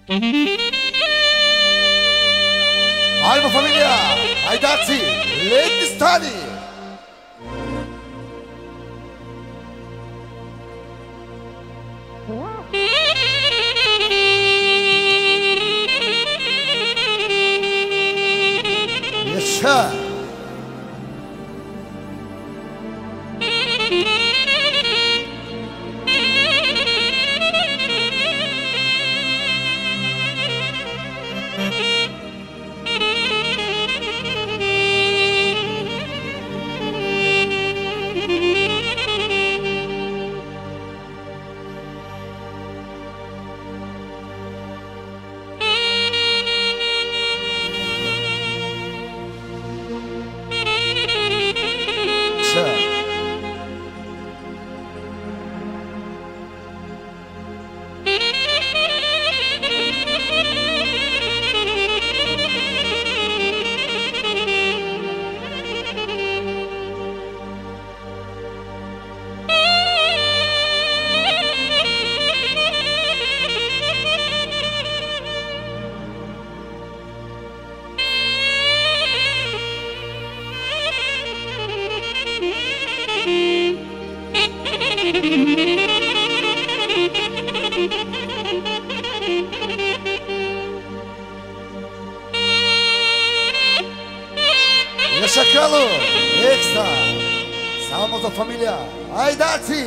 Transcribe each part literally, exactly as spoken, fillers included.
Alma família, Aydarci, Leguistani. Yaşa. Yaşa kralı, ekstra. Sağımızda família, Aydarci,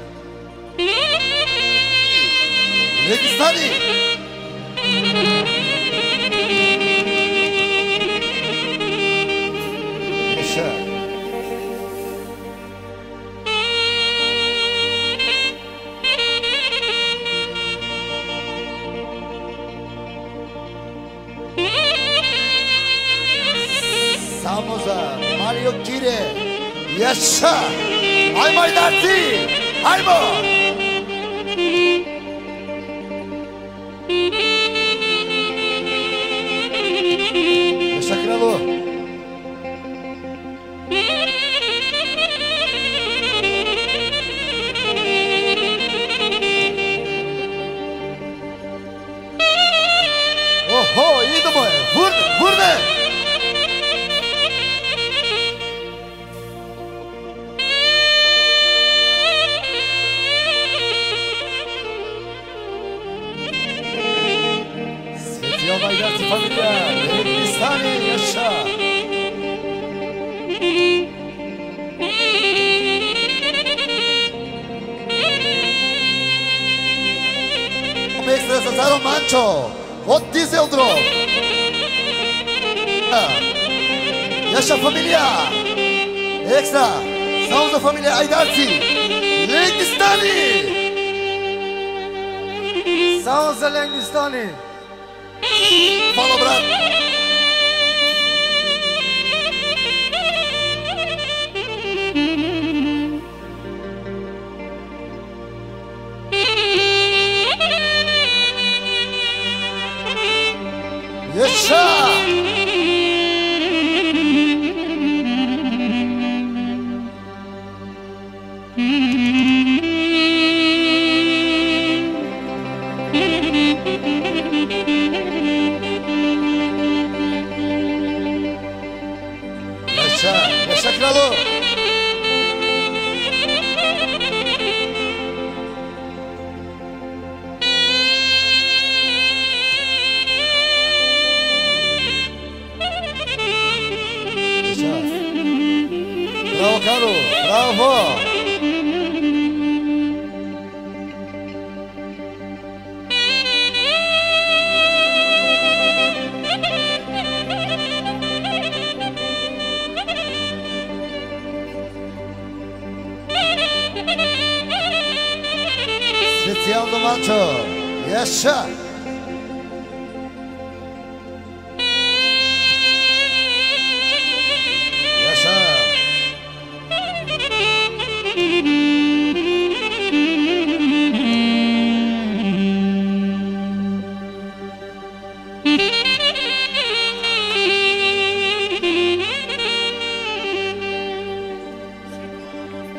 Leguistani. Yaşa. Sağımızda Mario Kire. Yaşa. Aymo Aydarci, aymo. Yaşa kralı. Oho, iyiydi bu. Vur, vur be. Aydarci família, Leguistani, yaşa. Ekstra Cesaro Mancho, od Dizeldrov. Yaşa família, ekstra. Sağımızda família, Aydarci, Leguistani. Sağımızda Leguistani. Fala, brat. Yaşa. Yaşa, yaşa kralı. Yaşa. Bravo Karu, bravo. Specjalny Mancho, yaşa. Yaşa.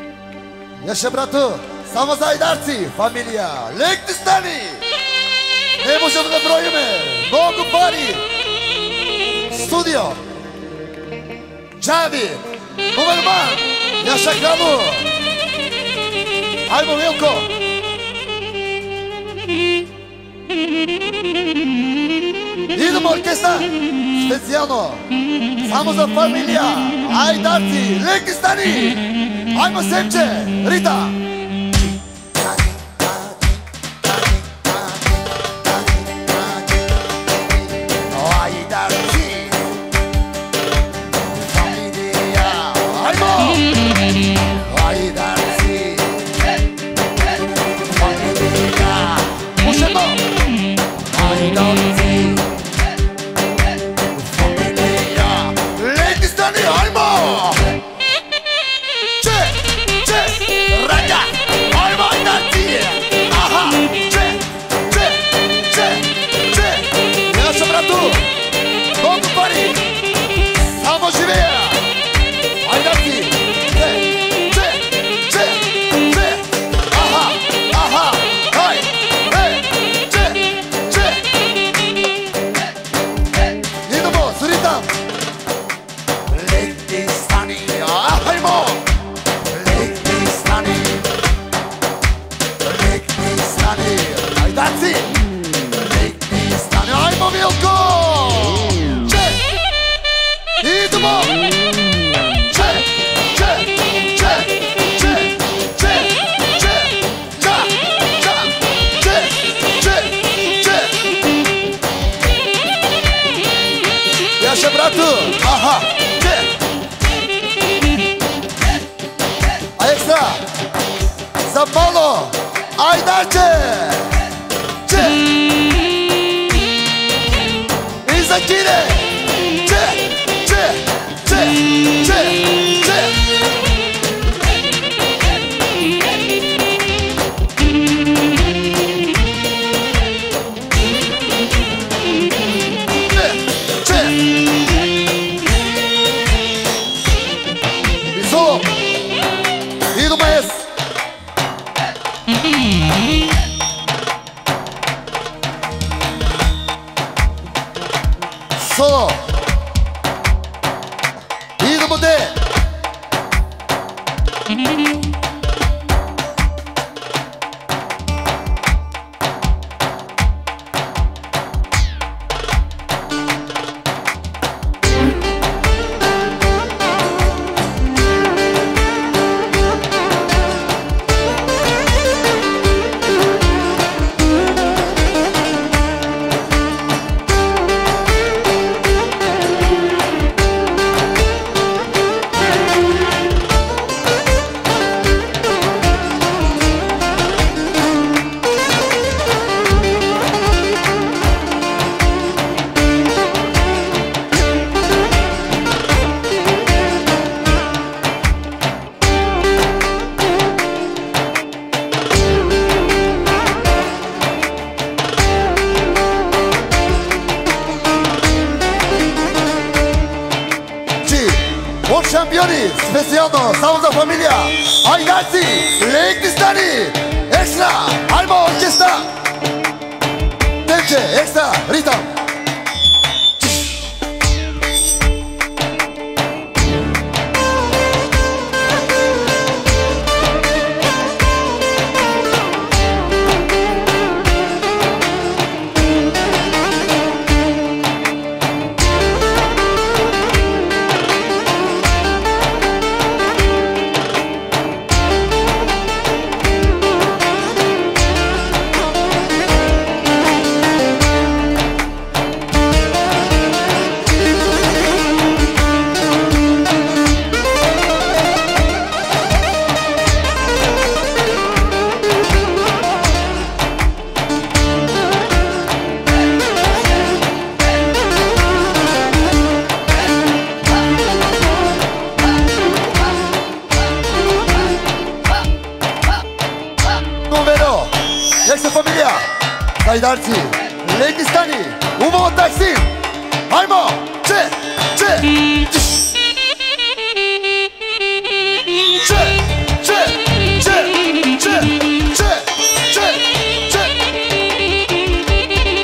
Yaşa bratu, Samos Aydarci, família, Leguistani. Ne možemo da brojime. Mnogo pari. Studio. Džavi. Numerman. Jaša Kralu. Ajmo Milko. Idemo orkestra. Specijalno. Samo za familija. Ajdarci. Neki stani. Ajmo Semče. Rita. Solo. Idemo de. Campioni, specijalno, samo za familija. Ajdarci, lekni stani, ekstra, ajmo orkestra. Temče, ekstra, ritam. Ajdarci, lekni stani, umovo taksim, ajmo, če, če, če, če, če, če, če, če, če,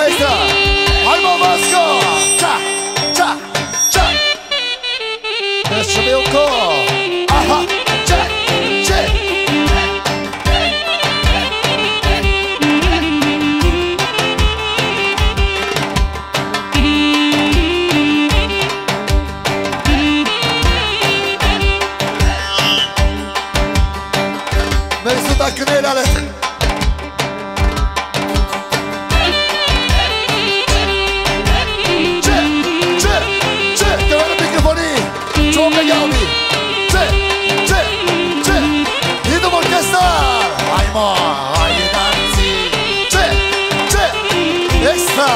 extra. Hai mă, Vasco. Cia, cia, cia. Jeszcze Biłko. Aha, cia, cia. Mersuta cânerele. Ce, ce, ce, te văd în microfonii. Ce-o pe Gaudi. Ce, ce, ce. Idem orchestra. Hai mă, hai danții. Ce, ce, extra.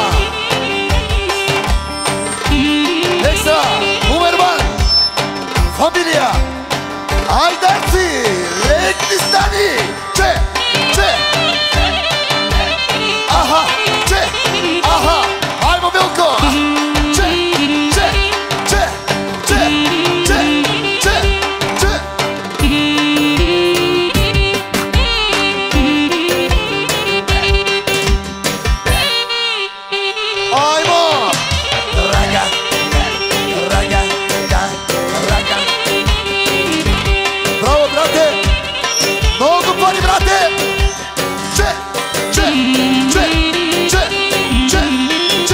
Extra, Umerman. Familia. Hai danții. Legnistani. Ce, ce. Aha, ce, aha. Hai mă, Bielko. Ce, ce, ce, ce, ce, ce, ce. Hai mă. Raga, raga, da, raga. Bravo, brate. Много пари, брате! Че, че, че, че, че, че.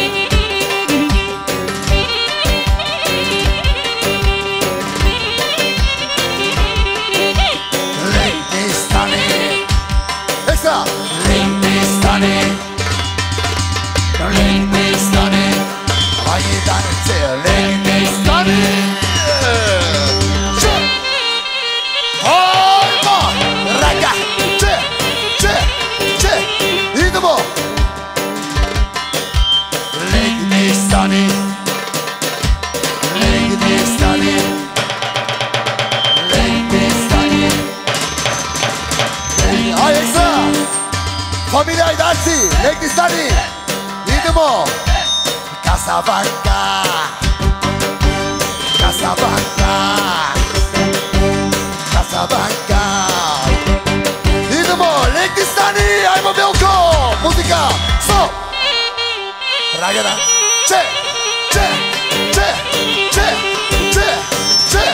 Legnistani. Extra! Legnistani. Legnistani. Hai danțe, Legnistani. Ce? Hai mă! Raga! Ce? Ce? Ce? Idemo! Legnistani. Legnistani. Legnistani. Hai extra! Familia Aidarsi! Legnistani! Idemo! Casablanca! Casablanca! Casablanca! Idemo! Legnistani! Hai mă, Bielko! Muzica! Stop! Ragada! Ce? Ce? Ce? Ce? Ce? Ce?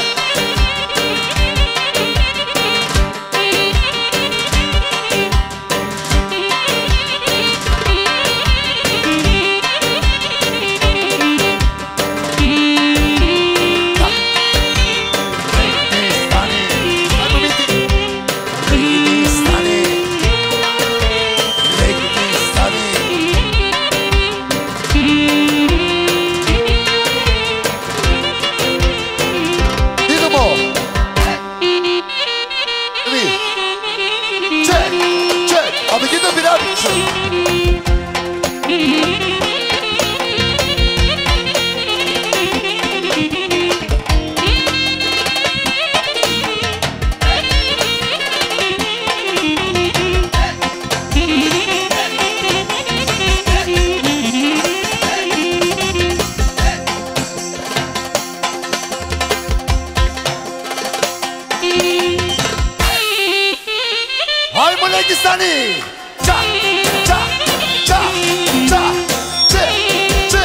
Legnistani! Cia, cia, cia, cia, ce, ce.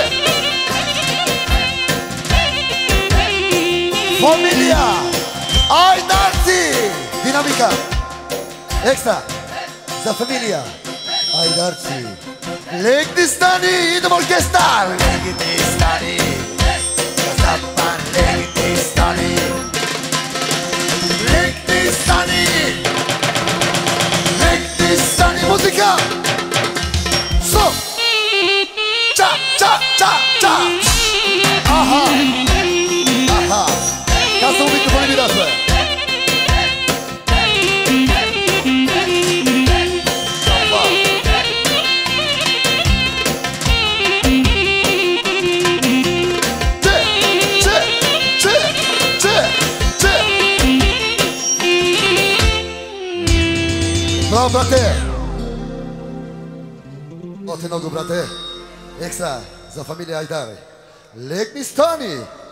Familia Aidarsi! Dinamica! Extra! Za familia Aidarsi! Legnistani! Idem orchestra! Legnistani! Casapan Legnistani! Legnistani! Legnistani! Muzica! Stop! Cia, cia, cia, cia! Aha! Aha! Ca să un microfonul mireasă! Bravo, brate! O te nogu, brate! Extra za familia Aidar. Legnistani!